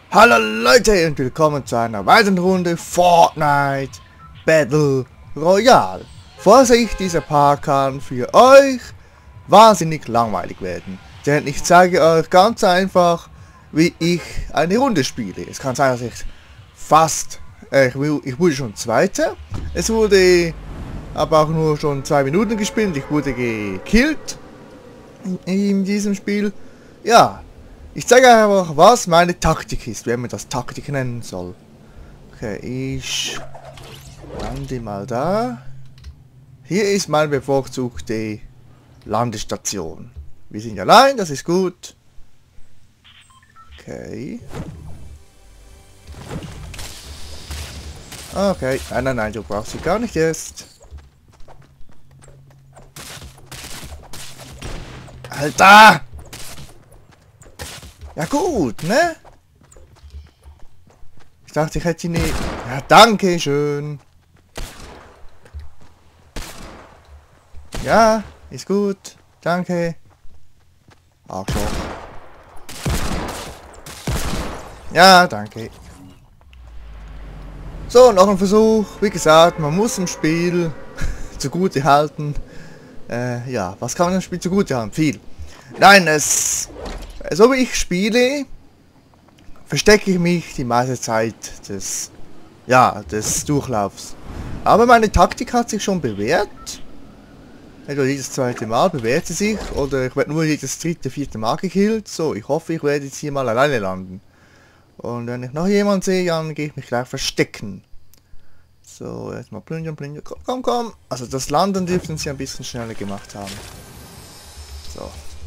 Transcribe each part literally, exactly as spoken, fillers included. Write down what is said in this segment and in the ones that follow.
Hallo Leute und willkommen zu einer weiteren Runde Fortnite Battle Royale. Vorsicht, dieser Part kann für euch wahnsinnig langweilig werden. Denn ich zeige euch ganz einfach, wie ich eine Runde spiele. Es kann sein, dass ich fast, äh, ich, will, ich wurde schon Zweiter. Es wurde aber auch nur schon zwei Minuten gespielt. Ich wurde gekillt in, in diesem Spiel. Ja. Ich zeige einfach, was meine Taktik ist, wenn man das Taktik nennen soll. Okay, ich lande mal da. Hier ist meine bevorzugte Landestation. Wir sind allein, das ist gut. Okay. Okay, nein, nein, nein, du brauchst sie gar nicht erst. Alter! Ja gut, ne? Ich dachte, ich hätte ihn nicht. Ja, danke schön. Ja, ist gut. Danke. Auch schon. Ja, danke. So, noch ein Versuch. Wie gesagt, man muss im Spiel zugute halten. Äh, ja, was kann man im Spiel zugute haben? Viel. Nein, es... So wie ich spiele, verstecke ich mich die meiste Zeit des, ja, des Durchlaufs. Aber meine Taktik hat sich schon bewährt. Etwa jedes zweite Mal bewährt sie sich. Oder ich werde nur jedes dritte, vierte Mal gekillt. So, ich hoffe, ich werde jetzt hier mal alleine landen. Und wenn ich noch jemanden sehe, dann gehe ich mich gleich verstecken. So, jetzt mal plündern, plündern. Komm, komm, komm. Also das Landen dürften sie ein bisschen schneller gemacht haben. So.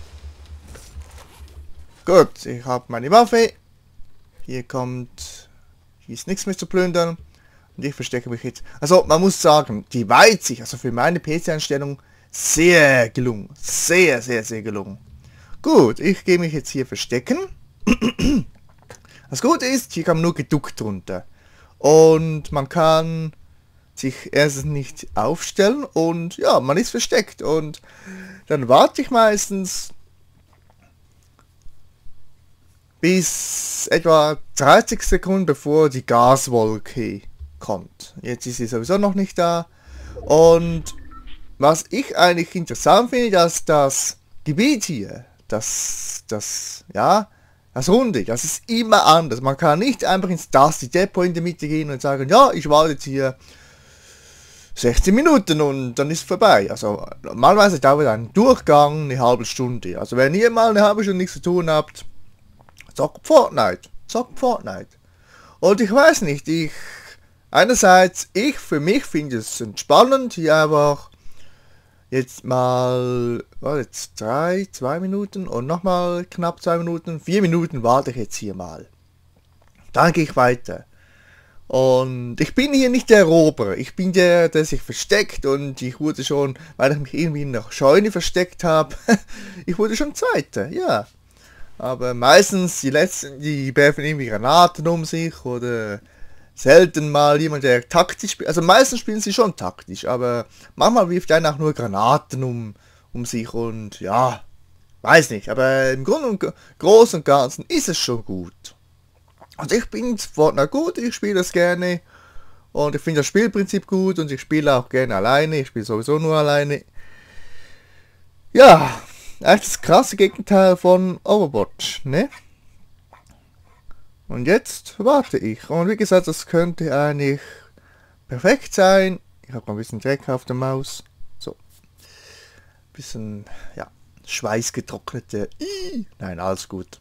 Gut, ich habe meine Waffe. Hier kommt... Hier ist nichts mehr zu plündern. Und ich verstecke mich jetzt. Also, man muss sagen, die Weitsicht, also für meine P C-Einstellung, sehr gelungen. Sehr, sehr, sehr gelungen. Gut, ich gehe mich jetzt hier verstecken. Das Gute ist, hier kann man nur geduckt runter. Und man kann sich erstens nicht aufstellen und ja, man ist versteckt. Und dann warte ich meistens bis etwa dreißig Sekunden bevor die Gaswolke kommt. Jetzt ist sie sowieso noch nicht da. Und was ich eigentlich interessant finde, dass das Gebiet hier, das, das, ja, das Runde, das ist immer anders. Man kann nicht einfach ins Dusty Depot in der Mitte gehen und sagen, ja, ich warte jetzt hier sechzehn Minuten und dann ist vorbei. Also normalerweise dauert ein Durchgang eine halbe Stunde. Also wenn ihr mal eine halbe Stunde nichts zu tun habt, zockt Fortnite, zockt Fortnite. Und ich weiß nicht, ich, einerseits, ich für mich finde es entspannend, hier einfach jetzt mal, was jetzt, drei, zwei Minuten und nochmal knapp zwei Minuten, vier Minuten warte ich jetzt hier mal. Dann gehe ich weiter. Und ich bin hier nicht der Eroberer, ich bin der, der sich versteckt und ich wurde schon, weil ich mich irgendwie in der Scheune versteckt habe, ich wurde schon Zweiter, ja. Aber meistens die letzten, die werfen irgendwie Granaten um sich oder selten mal jemand, der taktisch spielt. Also meistens spielen sie schon taktisch, aber manchmal wirft einer auch nur Granaten um, um sich und ja, weiß nicht. Aber im Grunde und Großen und Ganzen ist es schon gut. Also ich bin Fortnite gut, ich spiele das gerne und ich finde das Spielprinzip gut und ich spiele auch gerne alleine. Ich spiele sowieso nur alleine. Ja. Eigentlich das krasse Gegenteil von Overwatch, ne? Und jetzt warte ich. Und wie gesagt, das könnte eigentlich perfekt sein. Ich habe noch ein bisschen Dreck auf der Maus. So. Bisschen, ja, schweißgetrocknete. Ih, nein, alles gut.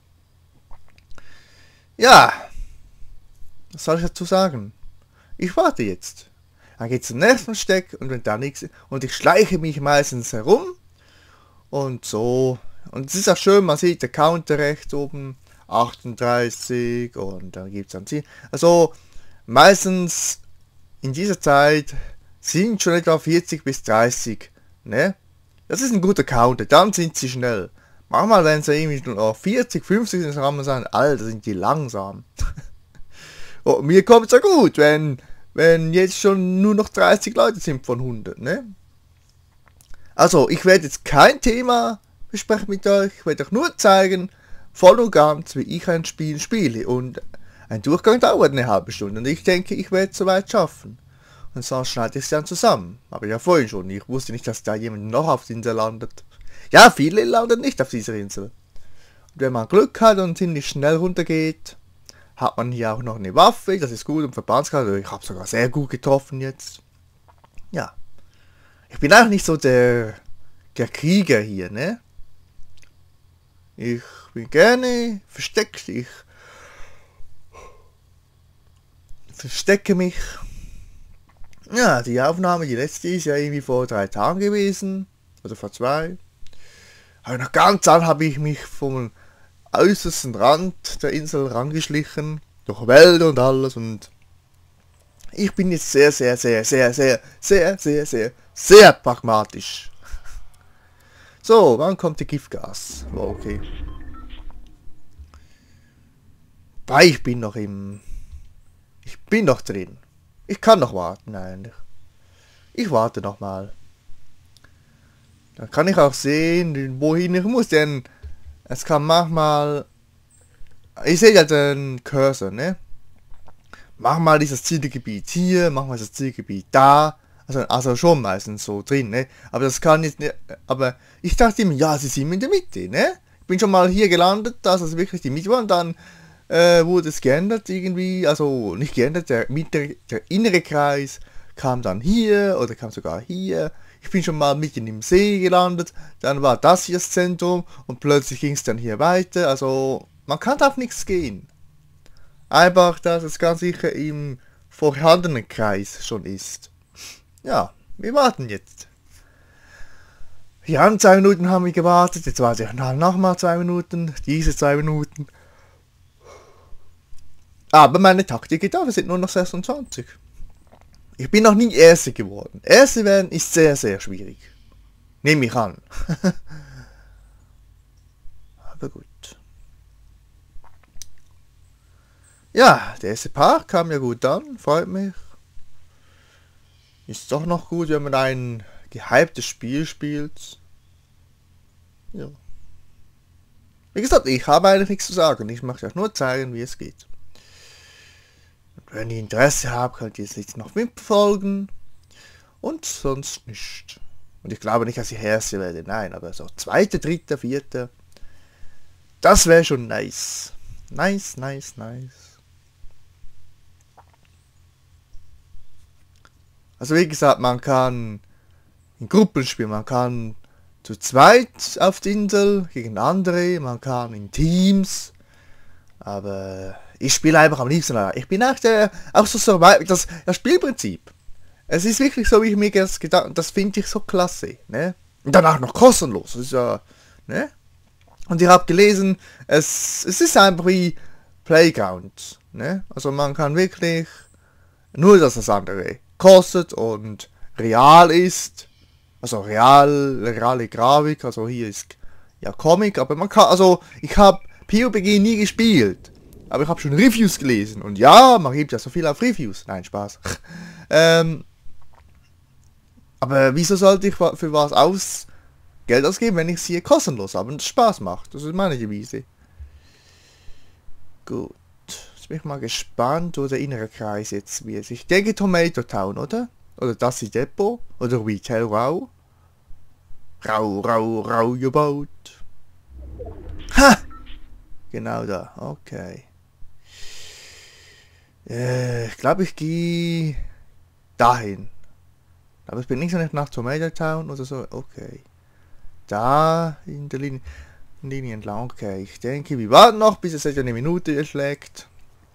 Ja. Was soll ich dazu sagen? Ich warte jetzt. Dann geht zum nächsten Steck und wenn da nichts ist. Und ich schleiche mich meistens herum. Und so. Und es ist auch schön, man sieht der Counter rechts oben. achtunddreißig und dann gibt es ein Ziel. Also meistens in dieser Zeit sind schon etwa vierzig bis dreißig. Ne? Das ist ein guter Counter, dann sind sie schnell. Manchmal wenn sie irgendwie nur vierzig, fünfzig sind, kann man sagen, Alter, sind die langsam. Und mir kommt es ja gut, wenn, wenn jetzt schon nur noch dreißig Leute sind von hundert. Ne? Also, ich werde jetzt kein Thema besprechen mit euch, ich werde euch nur zeigen, voll und ganz, wie ich ein Spiel spiele. Und Ein Durchgang dauert eine halbe Stunde und ich denke, ich werde es soweit schaffen. Und sonst schneide ich es dann zusammen. Aber ja vorhin schon. Ich wusste nicht, dass da jemand noch auf der Insel landet. Ja, viele landen nicht auf dieser Insel. Und wenn man Glück hat und ziemlich schnell runtergeht, hat man hier auch noch eine Waffe. Das ist gut und Verbandskarte. Ich habe sogar sehr gut getroffen jetzt. Ja. Ich bin auch nicht so der, der Krieger hier, ne? Ich bin gerne versteckt. Ich verstecke mich. Ja, die Aufnahme, die letzte ist ja irgendwie vor drei Tagen gewesen. Oder vor zwei. Aber noch ganz an habe ich mich vom äußersten Rand der Insel rangeschlichen. Durch Wälder und alles. Und ich bin jetzt sehr, sehr, sehr, sehr, sehr, sehr, sehr, sehr, sehr pragmatisch. So, wann kommt die Giftgas? Oh, okay. Weil ich bin noch im... Ich bin noch drin. Ich kann noch warten eigentlich. Ich warte noch mal. Dann kann ich auch sehen, wohin ich muss, denn es kann manchmal... Ich sehe ja den Cursor, ne? Manchmal dieses Zielgebiet hier, manchmal ist das Zielgebiet da. Also, also schon meistens so drin, ne? Aber das kann jetzt nicht... Aber ich dachte immer, ja, sie sind in der Mitte, ne? Ich bin schon mal hier gelandet, das ist wirklich die Mitte war und dann... Äh, wurde es geändert irgendwie, also nicht geändert, der, der, der innere Kreis kam dann hier oder kam sogar hier. Ich bin schon mal mitten im See gelandet, dann war das hier das Zentrum und plötzlich ging es dann hier weiter. Also man kann auf nichts gehen. Einfach, dass es ganz sicher im vorhandenen Kreis schon ist. Ja, wir warten jetzt. Ja, zwei Minuten haben wir gewartet, jetzt warte ich nochmal zwei Minuten, diese zwei Minuten. Aber meine Taktik geht auf, es sind nur noch sechsundzwanzig. Ich bin noch nie Erster geworden. Erster werden ist sehr, sehr schwierig. Nehme ich an. Aber gut. Ja, der erste Part kam ja gut an, freut mich. Ist doch noch gut, wenn man ein gehyptes Spiel spielt. Ja. Wie gesagt, ich habe eigentlich nichts zu sagen. Ich möchte euch nur zeigen, wie es geht. Wenn ihr Interesse habt, könnt ihr es jetzt noch mitverfolgen. Und sonst nicht. Und ich glaube nicht, dass ich Erster werde. Nein, aber so zweite, dritte, vierte. Das wäre schon nice. Nice, nice, nice. Also wie gesagt, man kann in Gruppen spielen. Man kann zu zweit auf der Insel gegen andere. Man kann in Teams. Aber... Ich spiele einfach am liebsten. Ich bin auch der, auch so Survival, das, das Spielprinzip. Es ist wirklich so, wie ich mir das gedacht habe. Das finde ich so klasse, ne? Und danach noch kostenlos. Das ist ja, ne? Und ich habe gelesen, es, es ist einfach wie Playground, ne? Also man kann wirklich, nur dass das andere kostet und real ist. Also real, reale Grafik, also hier ist ja Comic, aber man kann, also ich habe PUBG nie gespielt. Aber ich habe schon Reviews gelesen. Und ja, man gibt ja so viel auf Reviews. Nein, Spaß. ähm, aber wieso sollte ich für was aus Geld ausgeben, wenn ich es hier kostenlos habe und es Spaß macht? Das ist meine Devise. Gut. Jetzt bin ich mal gespannt, wo der innere Kreis jetzt wird. Ich denke Tomato Town, oder? Oder das ist Depot. Oder Retail Rau. Rau, rau, rau gebaut. Ha! Genau da. Okay. Äh, ich glaube, ich gehe dahin. Aber ich bin nicht so nicht nach Tomato Town oder so. Okay. Da in der Linie, Linie entlang. Okay, ich denke, wir warten noch, bis es etwa eine Minute erschlägt.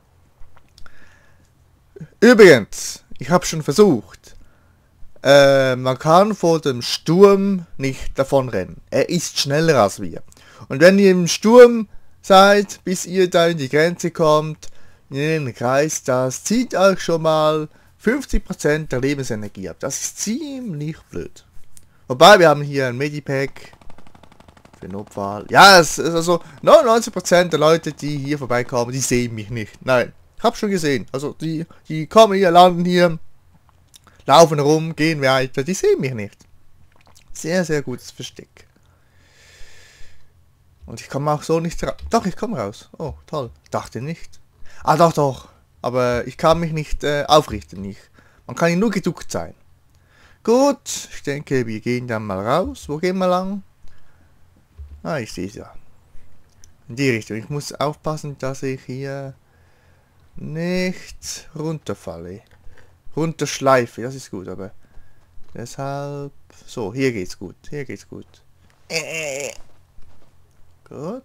Übrigens, ich habe schon versucht. Äh, man kann vor dem Sturm nicht davon rennen. Er ist schneller als wir. Und wenn ihr im Sturm seid, bis ihr da in die Grenze kommt, in den Kreis, das zieht euch schon mal fünfzig Prozent der Lebensenergie ab. Das ist ziemlich blöd. Wobei, wir haben hier ein Medipack für Notfall. Ja, es ist also neunundneunzig Prozent der Leute, die hier vorbeikommen, die sehen mich nicht. Nein, ich habe schon gesehen. Also die, die kommen hier, landen hier, laufen rum, gehen weiter, die sehen mich nicht. Sehr, sehr gutes Versteck. Und ich komme auch so nicht raus. Doch, ich komme raus. Oh, toll. Dachte nicht. Ah, doch, doch. Aber ich kann mich nicht äh, aufrichten. Ich. Man kann hier nur geduckt sein. Gut, ich denke, wir gehen dann mal raus. Wo gehen wir lang? Ah, ich sehe es ja. In die Richtung. Ich muss aufpassen, dass ich hier nicht runterfalle. Runterschleife, das ist gut, aber deshalb... So, hier geht's gut. Hier geht's gut. Äh. Gut.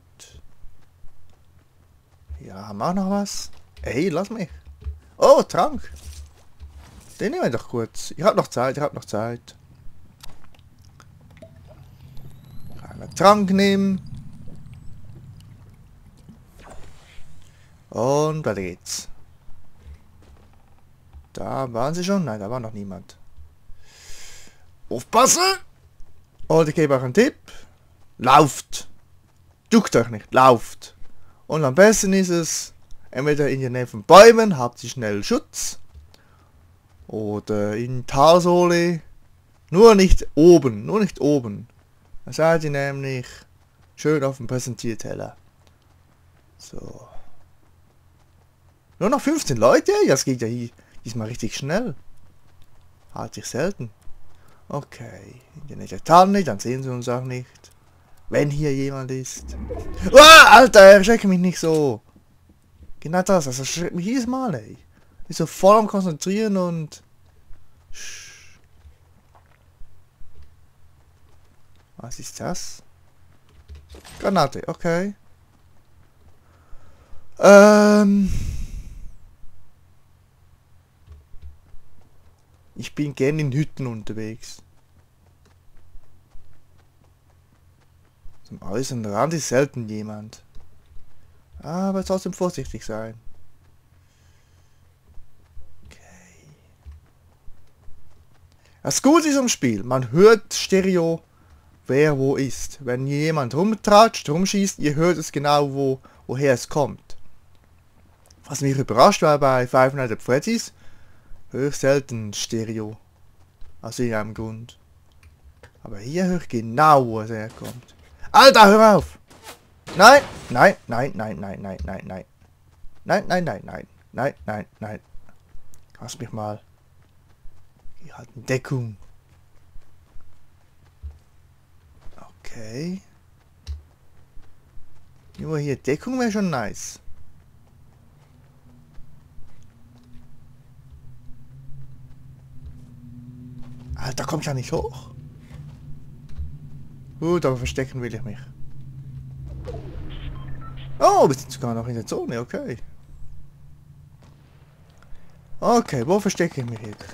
Ja, haben wir auch noch was? Ey, lass mich. Oh, Trank. Den nehmen wir doch kurz. Ich hab noch Zeit, ich hab noch Zeit. Einen Trank nehmen. Und weiter geht's. Da waren sie schon? Nein, da war noch niemand. Aufpassen! Und ich gebe euch einen Tipp. Lauft! Duckt euch nicht, lauft! Und am besten ist es, entweder in der Nähe von Bäumen habt ihr schnell Schutz. Oder in Talsohle. Nur nicht oben, nur nicht oben. Da seid ihr nämlich schön auf dem Präsentierteller. So. Nur noch fünfzehn Leute? Ja, das geht ja hier diesmal richtig schnell. Hatte ich selten. Okay. In der Nähe der Tanne, dann sehen sie uns auch nicht. Wenn hier jemand ist. Ah, Alter, erschrecke mich nicht so. Genau das, das erschreckt mich jedes Mal, ey. Ich so voll am Konzentrieren und... Was ist das? Granate, okay. Ähm... Ich bin gern in Hütten unterwegs. Zum äußeren Rand ist selten jemand. Aber trotzdem vorsichtig sein. Okay. Das Gute ist am Spiel, man hört Stereo, wer wo ist. Wenn jemand rumtratscht, rumschießt, ihr hört es genau, wo, woher es kommt. Was mich überrascht war bei Five Nights at Freddy's, höre ich selten Stereo. Aus irgendeinem Grund. Aber hier höre ich genau, wo es herkommt. Alter, hör auf! Nein, nein, nein, nein, nein, nein, nein, nein. Nein, nein, nein, nein, nein, nein, nein. Lass mich mal. Hier hat eine Deckung. Okay. Nur hier Deckung wäre schon nice. Alter, komm ich ja nicht hoch. Gut, aber verstecken will ich mich. Oh, wir sind sogar noch in der Zone, okay. Okay, wo verstecke ich mich jetzt?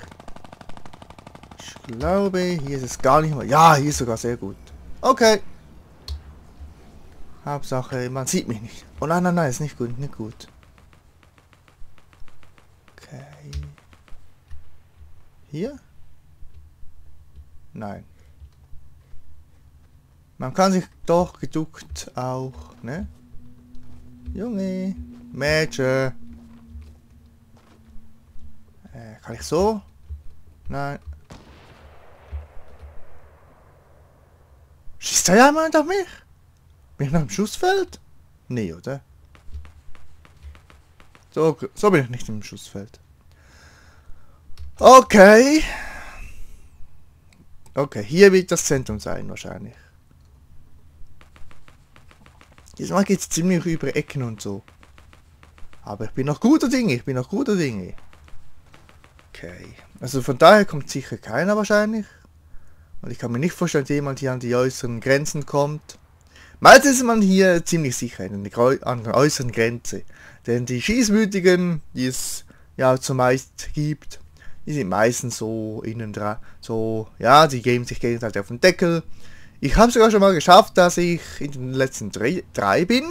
Ich glaube, hier ist es gar nicht mal. Ja, hier ist sogar sehr gut. Okay. Hauptsache, man sieht mich nicht. Oh nein, nein, nein, ist nicht gut, nicht gut. Okay. Hier? Nein. Man kann sich doch geduckt auch, ne? Junge, Mädchen. Äh, kann ich so? Nein. Schießt da jemand auf mich? Bin ich noch im Schussfeld? Nee, oder? So, so bin ich nicht im Schussfeld. Okay. Okay, hier wird das Zentrum sein wahrscheinlich. Diesmal geht es ziemlich über Ecken und so. Aber ich bin noch guter Dinge, ich bin noch guter Dinge. Okay. Also von daher kommt sicher keiner wahrscheinlich. Und ich kann mir nicht vorstellen, dass jemand hier an die äußeren Grenzen kommt. Meistens ist man hier ziemlich sicher an der äußeren Grenze. Denn die Schießwütigen, die es ja zumeist gibt, die sind meistens so innen dran. So, ja, die geben sich gegenseitig auf den Deckel. Ich habe sogar schon mal geschafft, dass ich in den letzten drei, drei bin.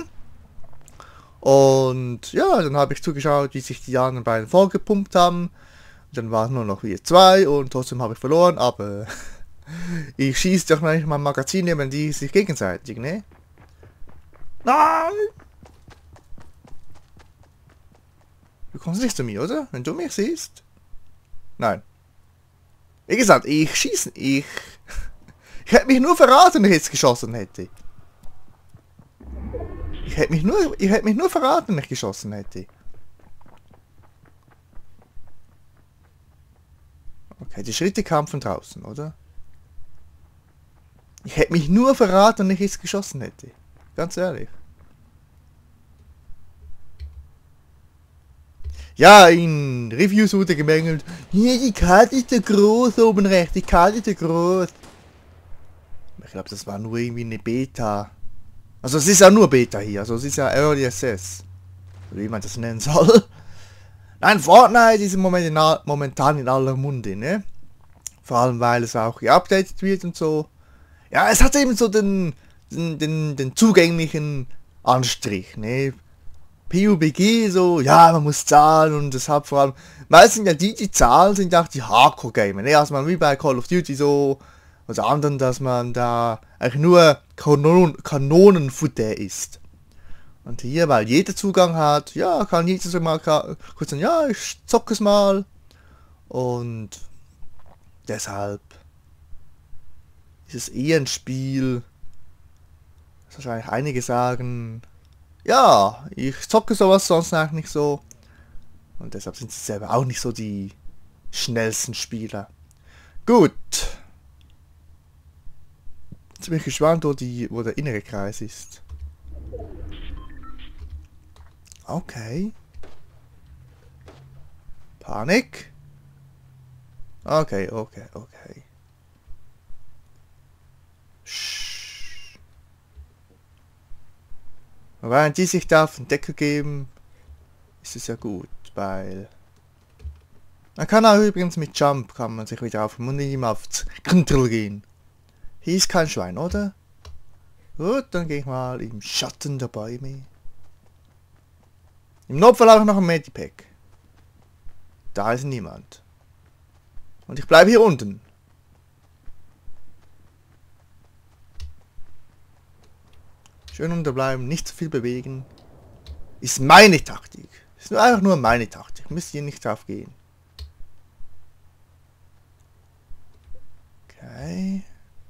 Und ja, dann habe ich zugeschaut, wie sich die anderen beiden vorgepumpt haben. Dann waren nur noch wir zwei und trotzdem habe ich verloren, aber ich schieße doch nicht mal Magazin, nehmen die sich gegenseitig, ne? Nein! Du kommst nicht zu mir, oder? Wenn du mich siehst? Nein. Wie gesagt, ich schieße, ich... Ich hätte mich nur verraten, wenn ich jetzt geschossen hätte. Ich hätte mich nur, ich hätte mich nur verraten, wenn ich geschossen hätte. Okay, die Schritte kamen von draußen, oder? Ich hätte mich nur verraten, wenn ich jetzt geschossen hätte. Ganz ehrlich. Ja, in Reviews wurde gemängelt. Hier, die Karte ist zu groß oben rechts. Die Karte ist zu groß. Ich glaube, das war nur irgendwie eine Beta. Also es ist ja nur Beta hier. Also es ist ja Early Access. Wie man das nennen soll. Nein, Fortnite ist im Moment in all, momentan in aller Munde, ne? Vor allem, weil es auch geupdatet wird und so. Ja, es hat eben so den, den, den, den zugänglichen Anstrich, ne? P U B G so, ja, man muss zahlen und deshalb vor allem, meistens ja die, die zahlen, sind ja auch die Hardcore-Gamer, ne? Also man wie bei Call of Duty so, also anderen, dass man da eigentlich nur Kanon Kanonenfutter ist. Und hier, weil jeder Zugang hat, ja, kann jeder so mal kurz sagen, ja, ich zocke es mal. Und deshalb ist es eher ein Spiel, das wahrscheinlich einige sagen, ja, ich zocke sowas sonst eigentlich nicht so. Und deshalb sind sie selber auch nicht so die schnellsten Spieler. Gut. Jetzt bin ich gespannt, wo, die, wo der innere Kreis ist. Okay. Panik. Okay, okay, okay. Shh. Während die sich da auf den Deckel geben, ist es ja gut, weil... Man kann auch übrigens mit Jump, kann man sich wieder auf den Mund nicht mehr aufs Kontroll gehen. Hier ist kein Schwein, oder? Gut, dann gehe ich mal im Schatten der Bäume. Im Notfall auch noch ein Medipack. Da ist niemand. Und ich bleibe hier unten. Schön unterbleiben, nicht zu viel bewegen. Ist meine Taktik. Ist nur einfach nur meine Taktik. Müsst ihr nicht drauf gehen. Okay.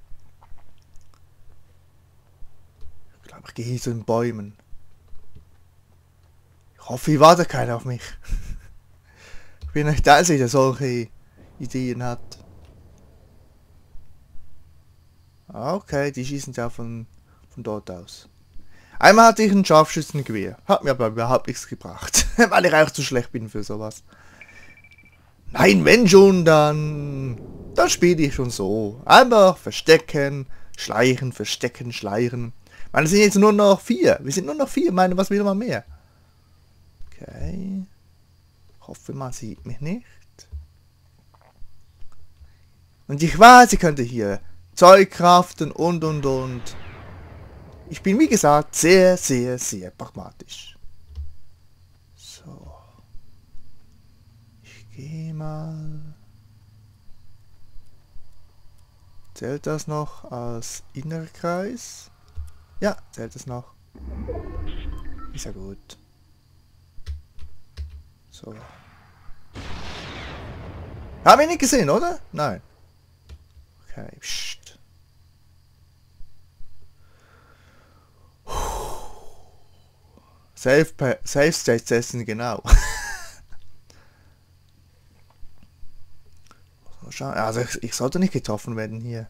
Ich glaube, ich gehe hier zu den Bäumen. Ich hoffe, hier wartet keiner auf mich. Ich bin nicht der Einzige, der solche Ideen hat. Okay, die schießen ja von, von dort aus. Einmal hatte ich ein Scharfschützengewehr. Hat mir aber überhaupt nichts gebracht. Weil ich auch zu schlecht bin für sowas. Nein, wenn schon, dann... Dann spiele ich schon so. Einfach verstecken, schleichen, verstecken, schleichen. Ich meine, es sind jetzt nur noch vier. Wir sind nur noch vier. Ich meine, was will man mehr? Okay. Ich hoffe, man sieht mich nicht. Und ich weiß, ich könnte hier Zeug craften und und und. Ich bin, wie gesagt, sehr, sehr, sehr pragmatisch. So. Ich gehe mal... Zählt das noch als innerer Kreis? Ja, zählt es noch. Ist ja gut. So. Haben wir nicht gesehen, oder? Nein. Okay, pst. Safe, Safe States essen, genau. Also ich, ich sollte nicht getroffen werden hier.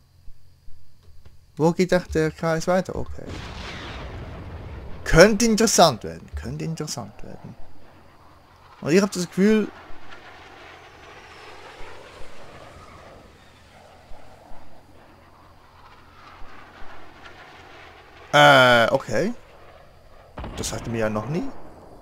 Wo geht auch der Kreis weiter? Okay. Könnte interessant werden. Könnte interessant werden. Und ich habe das Gefühl... Äh, okay. Das hatte mir ja noch nie.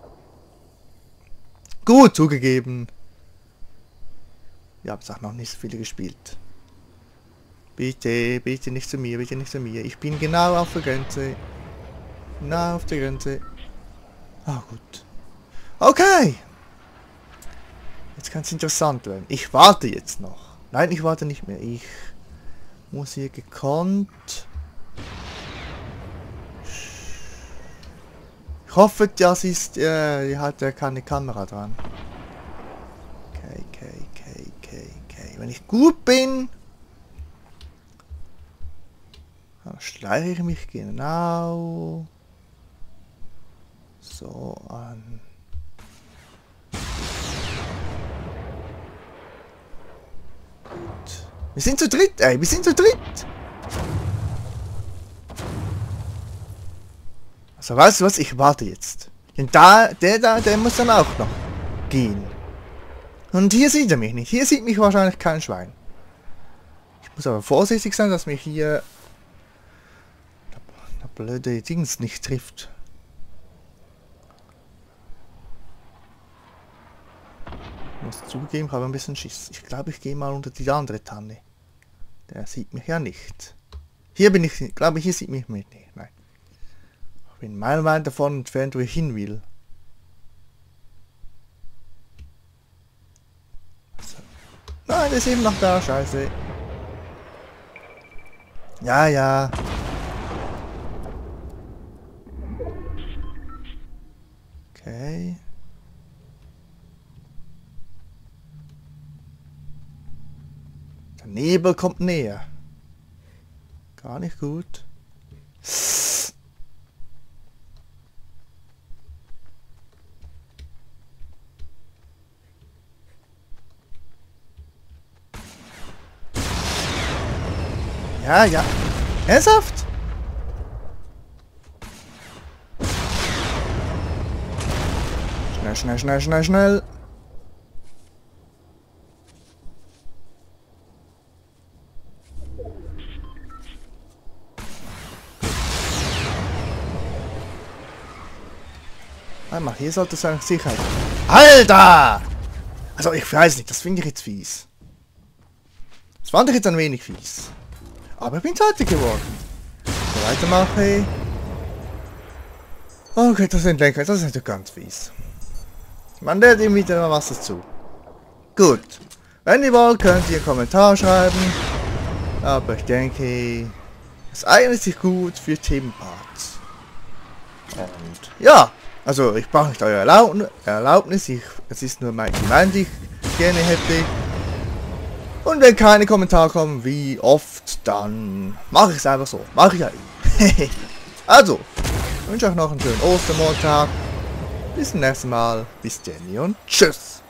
Gut, zugegeben. Ich habe es auch noch nicht so viele gespielt. Bitte, bitte nicht zu mir, bitte nicht zu mir. Ich bin genau auf der Grenze. Genau auf der Grenze. Ah, gut. Okay. Jetzt kann es interessant werden. Ich warte jetzt noch. Nein, ich warte nicht mehr. Ich muss hier gekonnt... Ich hoffe, das ist... Äh, die hat ja keine Kamera dran. Okay, okay, okay, okay, okay. Wenn ich gut bin... Dann schleiche ich mich genau... So an... Wir sind zu dritt, ey. Wir sind zu dritt. Also, weißt du was? Ich warte jetzt. Denn da, der da, der muss dann auch noch gehen. Und hier sieht er mich nicht. Hier sieht mich wahrscheinlich kein Schwein. Ich muss aber vorsichtig sein, dass mich hier der blöde Dings nicht trifft. Ich muss zugeben, ich habe ein bisschen Schiss. Ich glaube, ich gehe mal unter die andere Tanne. Der sieht mich ja nicht. Hier bin ich, glaube ich, hier sieht mich nicht. Nein. Ich bin meilenweit davon entfernt, wo ich hin will. Also. Nein, der ist eben noch da, scheiße. Ja, ja. Okay. Der Nebel kommt näher. Gar nicht gut. Ja, ja. Ernsthaft? Schnell, schnell, schnell, schnell, schnell. Einmal, hier sollte es eigentlich Sicherheit. Alter! Also ich weiß nicht, das finde ich jetzt fies. Das fand ich jetzt ein wenig fies. Aber ich bin zweiter geworden. So, weitermache. Okay, das sind Lenker, das ist natürlich ganz fies. Man lernt ihm wieder mal was dazu. Gut. Wenn ihr wollt, könnt ihr einen Kommentar schreiben. Aber ich denke, es eignet sich gut für Themenparts. Und ja, also ich brauche nicht eure Erlaubnis, Erlaubnis ich, es ist nur mein Gemeinde, die ich gerne hätte. Und wenn keine Kommentare kommen, wie oft, dann mache ich es einfach so. Mache ich ja eh. Also, ich wünsche euch noch einen schönen Ostermontag. Bis zum nächsten Mal. Bis dann und tschüss.